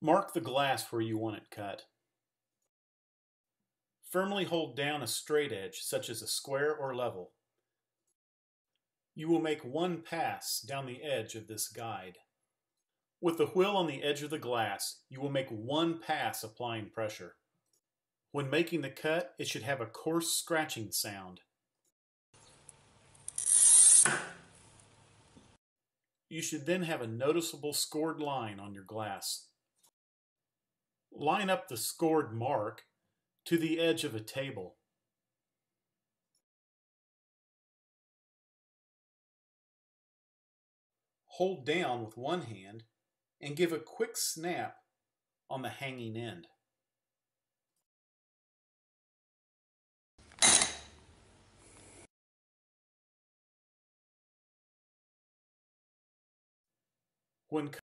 Mark the glass where you want it cut. Firmly hold down a straight edge, such as a square or level. You will make one pass down the edge of this guide. With the wheel on the edge of the glass, you will make one pass applying pressure. When making the cut, it should have a coarse scratching sound. You should then have a noticeable scored line on your glass. Line up the scored mark to the edge of a table. Hold down with one hand and give a quick snap on the hanging end. When